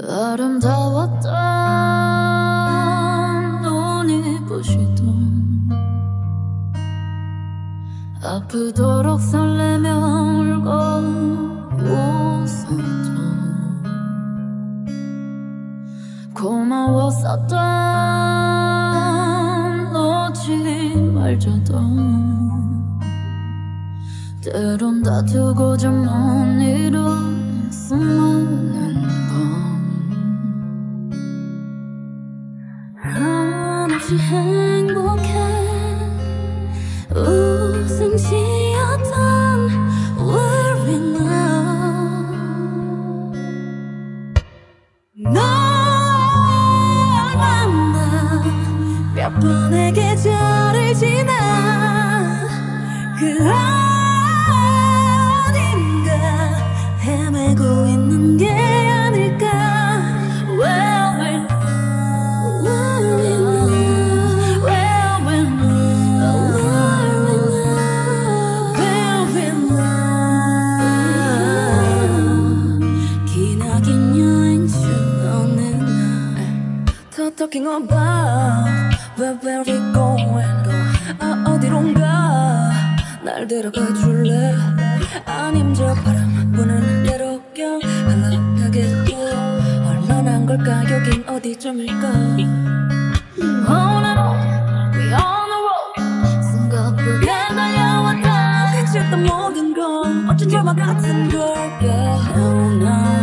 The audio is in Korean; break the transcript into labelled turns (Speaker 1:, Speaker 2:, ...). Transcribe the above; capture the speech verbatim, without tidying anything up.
Speaker 1: 아름다웠던 눈이 부시던 아프도록 설레며 울고 웃었던 고마웠었던 놓지 말자던 때론 다투고자 못 이룰 수많은 밤 한없이 행복해 웃음씨였던 Where we now 널 만나 몇 번의 계절을 지나 그 어딘가 헤매고 있는 게 아닐까 Where we Talking about where, where we going 아, 어디론가 날 데려가 줄래 아님 저 바람 부는 대로 경 흘러가겠고 얼마나 한 걸까 여긴 어디쯤일까 On and on we on the road 숨가쁘게 달려왔다 그쳤던 모든 건 어쩐 드라마 같은 걸 yeah. Oh, no.